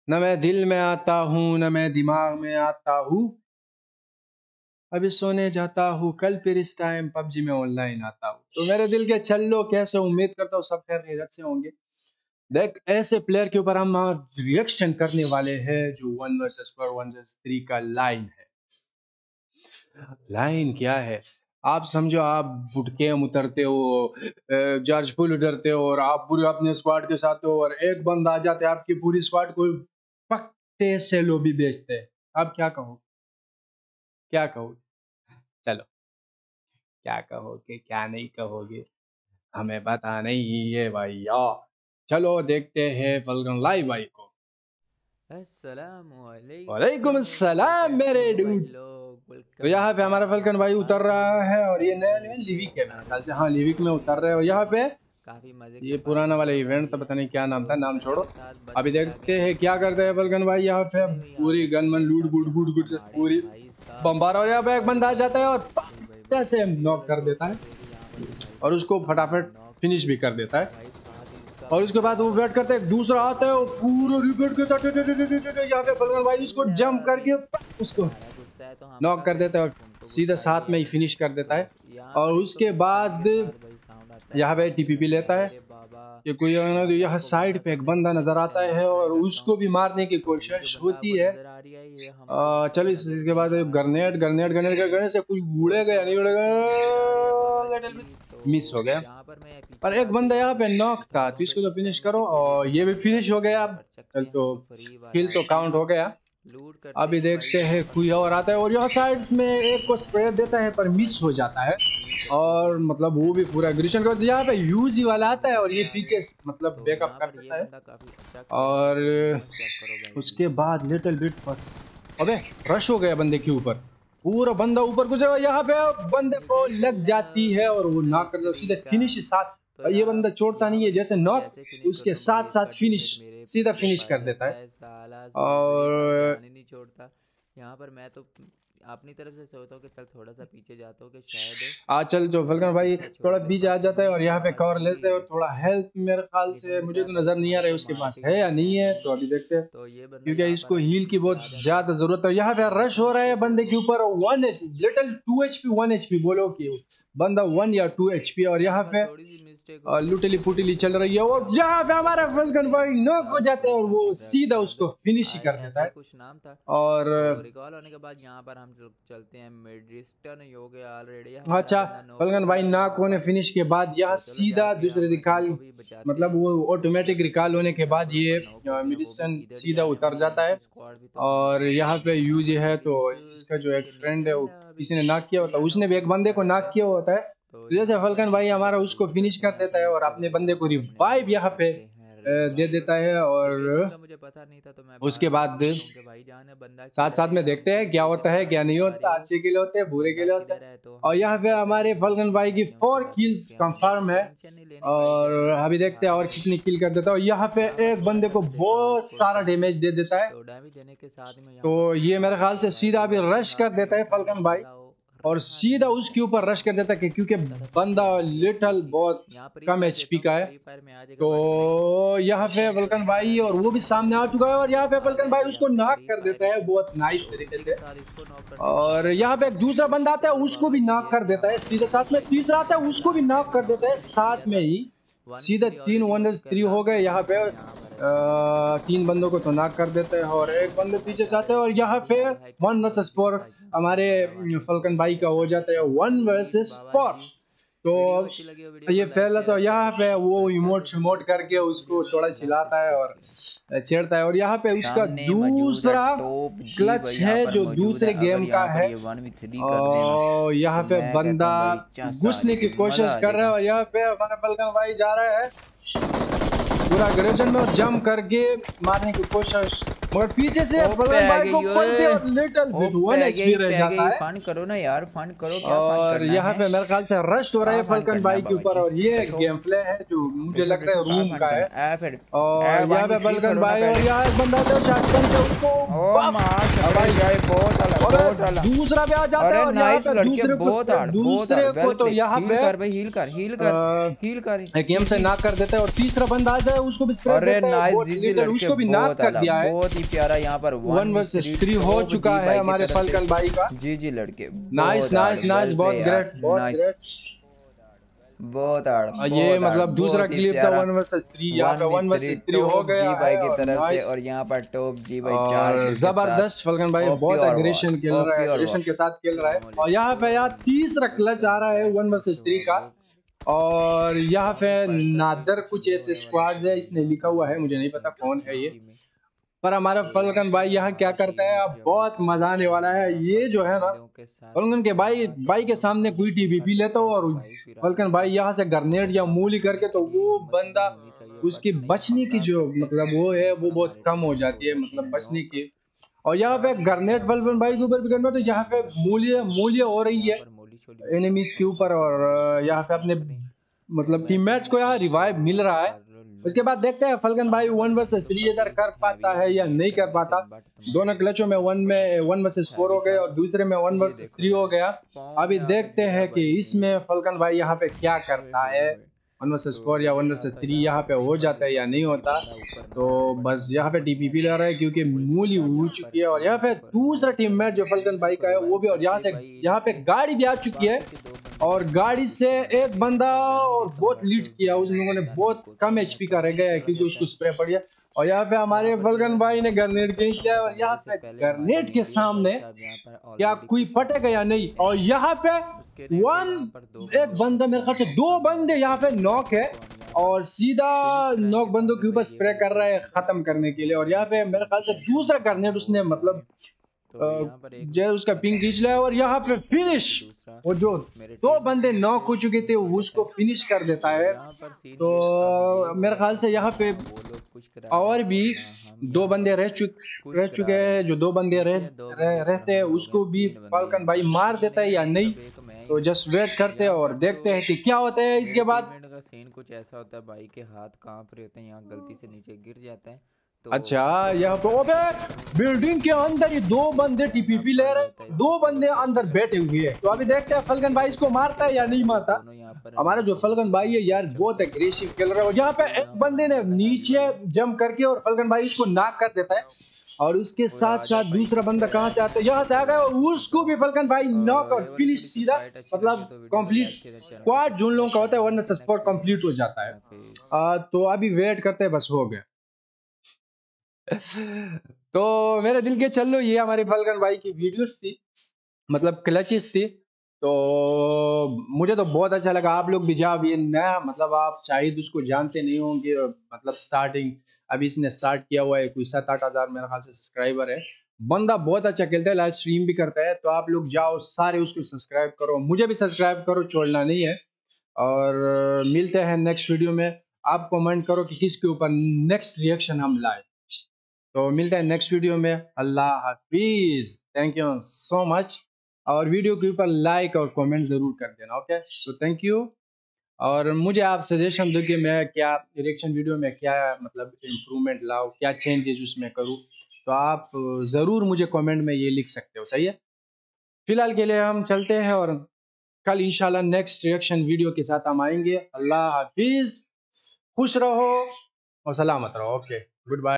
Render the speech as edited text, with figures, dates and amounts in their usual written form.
न मैं दिल में आता हूँ न मैं दिमाग में आता हूँ, अभी सोने जाता हूँ, कल फिर इस टाइम पबजी में ऑनलाइन आता हूँ। तो मेरे दिल के छल्लो कैसे, उम्मीद करता हूँ सब खैरियत से होंगे। देख, ऐसे प्लेयर के ऊपर हम रिएक्शन करने वाले हैं जो 1 वर्सेस 4 1 वर्सेस 3 का लाइन है। लाइन क्या है, आप समझो, आप बुटके उतरते हो, जॉर्ज फुल उतरते हो और आप पूरे अपने स्क्वाड के साथ हो और एक बंदा आ जाते हैं आपकी पूरी स्क्वाड को पक्के से लोबी बेचते हैं। आप क्या कहोगे? क्या कहोगे? चलो, क्या कहोगे क्या नहीं कहोगे हमें पता नहीं है भैया। चलो देखते हैं फलकन लाइव भाई को। वालेकुम अस्सलाम मेरे डूड। तो यहाँ पे हमारा फलकन भाई उतर रहा है और ये नया लिविक है मेरे ख्याल से। हाँ, लिविक में उतर रहे हो। यहाँ पे काफी मजे ये पुराना वाला इवेंट था, पता नहीं क्या नाम था, नाम छोड़ो। अभी देखते हैं क्या करते हैं फलकन भाई। यहाँ पे पूरी गन मन लूट गुड गुड गुड से पूरी बम्बार, और यहाँ पे एक बंदा आ जाता है और कैसे नॉक कर देता है और उसको फटाफट फिनिश भी कर देता है। और उसके बाद वो वेट करते हैं, दूसरा आता है और पूरा रिपीट के साथ यहाँ पे फलकन भाई उसको जंप करके उसको नॉक कर देता है और सीधा साथ में ही फिनिश कर देता है। और उसके बाद यहाँ पे टीपीपी लेता है कि कोई यहाँ साइड पे एक बंदा नजर आता है और उसको भी मारने की कोशिश होती है। चलो इसके बाद ग्रेनेड ग्रेनेड ग्रेनेड ग्रेनेड से कुछ उड़ेगा या नहीं उड़ेगा, मिस हो गया। पर एक बंदा यहाँ पे नॉक था तो इसको तो फिनिश करो और ये भी फिनिश हो गया। चल तो किल तो काउंट हो गया। अभी देखते हैं कोई और आता है और यहाँ साइड्स में एक को स्प्रे देता है पर मिस हो जाता है और मतलब वो भी पूरा ग्रीशन का यहाँ पे यूजी वाला आता है और ये पीछे मतलब बैकअप कर देता है। और उसके बाद लिटिल बिट बस, अबे रश हो गया बंदे के ऊपर, पूरा बंदा ऊपर गुजरा, यहाँ पे बंदे को लग जाती है और वो नॉक कर देता है सीधे फिनिश साथ। ये बंदा छोड़ता नहीं है, जैसे नॉक उसके साथ साथ फिनिश, सीधा फिनिश कर देता है। और नहीं छोड़ता यहाँ पर मैं तो अपनी तरफ से सोचता हूँ कि चल थोड़ा सा पीछे जाता हूँ कि शायद चल जो फलकन भाई थोड़ा पीछे आ जाता है और यहाँ पे कवर लेते हैं और थोड़ा हेल्थ मेरे ख्याल से मुझे तो नजर नहीं आ रहा है उसके पास है या नहीं है, तो अभी देखते हैं तो ये क्योंकि इसको हील की बहुत ज्यादा जरूरत है। यहाँ पे रश हो रहा है बंदे के ऊपर 1 लिटिल 2 HP 1 HP बोलो कि बंदा 1 या 2 HP और यहाँ पे लुटली पुटली चल रही है और यहाँ पे हमारा फलकन भाई नॉक हो जाता है और वो सीधा उसको फिनिश ही कर देता है। कुछ नाम था और रिकॉल होने के बाद यहाँ पर हम चलते हैं मिडरिस्टन हो गया ऑलरेडी। अच्छा, फलकन भाई नॉक होने फिनिश के बाद यहाँ सीधा दूसरे रिकॉल, मतलब वो ऑटोमेटिक रिकॉल होने के बाद ये मिडरिस्टन सीधा उतर जाता है। और यहाँ पे यूज है तो इसका जो एक फ्रेंड है वो किसी ने नॉक किया होता है, उसने भी एक बंदे को नॉक किया होता है, तो जैसे फलकन भाई हमारा उसको फिनिश कर देता है और अपने बंदे को रिवाइव यहाँ पे दे देता है। और मुझे पता नहीं था तो मैं उसके बाद साथ साथ में देखते हैं क्या होता है क्या नहीं होता, अच्छे के लिए होते हैं बुरे के लिए होते हैं। और यहाँ पे हमारे फलकन भाई की 4 किल्स कंफर्म है और अभी देखते हैं और कितनी किल कर देता है। और यहाँ पे एक बंदे को बहुत सारा डैमेज दे देता है, तो ये मेरे ख्याल से सीधा अभी रश कर देता है फलकन भाई और सीधा उसके ऊपर रश कर देता है क्योंकि बंदा लिटल बहुत कम HP का है। तो यहाँ पे फलकन भाई और वो भी सामने आ चुका है और यहाँ पे फलकन भाई उसको नॉक कर देता है बहुत नाइस तरीके से। और यहाँ पे एक दूसरा बंदा आता है उसको भी नॉक कर देता है सीधे साथ में, तीसरा आता है उसको भी नॉक कर देता है साथ में ही, सीधे 3 1 3 हो गए। यहाँ पे 3 बंदों को तो नॉक कर देते हैं और एक बंदे पीछे से आते हैं और यहाँ पे 1 वर्सेस 4 हमारे फलकन भाई का हो जाता है 1 वर्सेस 4। तो ये फेयरलेस और यहाँ पे वो इमोट करके उसको थोड़ा चिल्लाता है और छेड़ता है। और यहाँ पे उसका दूसरा क्लच है जो दूसरे गेम का है और यहाँ पे बंदा घुसने की कोशिश कर रहा है और यहाँ पे हमारा फलकन भाई जा रहा है पूरा ग्रेजुएशन में और जंप करके मारने की कोशिश मगर पीछे से फलकन भाई को पलटे और लिटिल बिट 1 एचपी रह जाता है। फन करो ना यार, फन करो, क्या और यहाँ पे मेरे ख्याल से रश हो रहा है फलकन भाई के ऊपर, और ये गेम प्ले है जो मुझे लगता है रूम का है। और यहाँ पे फलकन भाई और यहाँ एक बंदा था शॉटगन से उसको दूसरा भी आ जाता है, और यहाँ पे दूसरे को तो यहाँ पे हील कर गेम से नॉक कर देता है, और तीसरा बंदा आ जाए उसको भी स्प्रे देता है, उसको भी नॉक कर दिया है। बहुत ही प्यारा यहाँ पर 1 वर्सेस 3 हो चुका है हमारे फलकन भाई का। जी लड़के, नाइस नाइस नाइस, बहुत ग्रेट बहुत ग्रेट, बहुत आड़। ये मतलब दूसरा क्लिप था 1 वर्सेस 3, यहाँ पे 1 वर्सेस 3 हो गया जी भाई की तरफ से, और यहाँ पर टॉप जी भाई 4 जबरदस्त फलकन भाई बहुत एग्रेशन खेल रहा है, एग्रेशन के साथ खेल रहा है। और यहाँ पे यार तीसरा क्लच आ रहा है 1 वर्सेस 3 का, और यहाँ पे नादर कुछ ऐसे स्क्वाड है, इसने लिखा हुआ है, मुझे नहीं पता कौन है ये, पर हमारा फलकन भाई यहाँ क्या करता है, अब बहुत मजा आने वाला है। ये जो है ना फलकन के भाई के सामने कोई टीबीपी लेता हो, और फलकन भाई यहाँ से ग्रेनेड या मूली करके, तो वो बंदा उसकी बचने की जो मतलब वो है वो बहुत कम हो जाती है, मतलब बचने की। और यहाँ पे ग्रेनेड फलकन भाई के ऊपर भी करना, तो यहाँ पे मूल्य हो रही है एनिमीज के ऊपर, और यहाँ पे अपने मतलब टीममेट्स को यहाँ रिवाइव मिल रहा है। उसके बाद देखते हैं फलकन भाई 1 वर्सेस 3 इधर कर पाता है या नहीं कर पाता। दोनों क्लचों में 1 वर्सेस 4 हो गए, और दूसरे में 1 वर्सेस 3 हो गया। अभी देखते हैं कि इसमें फलकन भाई यहाँ पे क्या करता है, 1 वर्सेस 4 या 1 वर्सेस 3 यहाँ पे हो जाता है या नहीं होता। तो बस यहाँ पे टीपीपी ले रहा है क्योंकि मूली हो चुकी है, और यहाँ पे दूसरा टीममेट जो फलकन भाई का है वो भी, और यहाँ पे गाड़ी भी आ चुकी है, और गाड़ी से एक बंदा और बहुत लीड किया, उस लोगों ने बहुत कम एचपी का रह गया है क्योंकि उसको स्प्रे पड़ गया। और यहाँ पे हमारे फलकन भाई ने ग्रेनेड खींच लिया, और यहाँ पे ग्रेनेड के सामने क्या कोई पटेगा या नहीं। और यहाँ पे एक बंदा, मेरे ख्याल से 2 बंदे यहाँ पे नॉक है, और सीधा नॉक बंदों के ऊपर स्प्रे कर रहा है खत्म करने के लिए। और यहाँ पे मेरे ख्याल से दूसरा ग्रेनेड उसने मतलब जो उसका पिंग खींच लिया, और यहाँ पे फिनिश, वो जो 2 बंदे नॉक हो चुके थे उसको फिनिश कर देता है। तो मेरे ख्याल से यहाँ पे और भी 2 बंदे रह चुके हैं, जो 2 बंदे रहते हैं उसको भी फलकन भाई मार देता है या नहीं। तो जस्ट वेट करते हैं और देखते हैं कि क्या होता है इसके बाद। सीन कुछ ऐसा होता है, भाई के हाथ कांप रहे होते हैं, यहाँ गलती से नीचे गिर जाता है। तो अच्छा, यहाँ पे ओबे बिल्डिंग के अंदर ये 2 बंदे टीपीपी ले रहे हैं, 2 बंदे अंदर बैठे हुए हैं। तो अभी देखते हैं फलकन भाई इसको मारता है या नहीं मारता। हमारा जो फलकन भाई है यार बहुत एग्रेसिव खेल रहा है, और यहाँ पे एक बंदे ने नीचे जंप करके और फलकन भाई इसको नॉक कर देता है, और उसके साथ साथ दूसरा बंदा कहाँ से आता है, यहाँ से आ गया, और उसको भी फलकन भाई नॉक और फिनिश सीधा, मतलब कंप्लीट स्क्वाड जो लोगों का होता है 1 वर्सेस 4 कंप्लीट हो जाता है। तो अभी वेट करते हैं, बस हो गया। तो मेरे दिल के चल लो, ये हमारे फलकन भाई की वीडियोस थी, मतलब क्लचेस थी। तो मुझे तो बहुत अच्छा लगा। आप लोग भी जब ये नया, मतलब आप शायद उसको जानते नहीं होंगे, मतलब स्टार्टिंग अभी इसने स्टार्ट किया हुआ है, कोई 7-8 हज़ार मेरे ख्याल से सब्सक्राइबर है। बंदा बहुत अच्छा खेलता है, लाइव स्ट्रीम भी करता है। तो आप लोग जाओ सारे उसको सब्सक्राइब करो, मुझे भी सब्सक्राइब करो, छोड़ना नहीं है। और मिलते हैं नेक्स्ट वीडियो में। आप कमेंट करो कि किसके ऊपर नेक्स्ट रिएक्शन हम लाए। तो मिलते हैं नेक्स्ट वीडियो में। अल्लाह हाफिज, थैंक यू सो मच। और वीडियो के ऊपर लाइक और कमेंट जरूर कर देना। Okay, so thank you. और मुझे आप सजेशन दो कि मैं क्या रिएक्शन वीडियो में क्या मतलब इम्प्रूवमेंट लाऊं, क्या चेंजेस उसमें करूं, तो आप ज़रूर मुझे कमेंट में ये लिख सकते हो। सही है, फिलहाल के लिए हम चलते हैं, और कल इंशाल्लाह नेक्स्ट रिएक्शन वीडियो के साथ हम आएंगे। अल्लाह हाफिज, खुश रहो और सलामत रहो। Okay, good bye.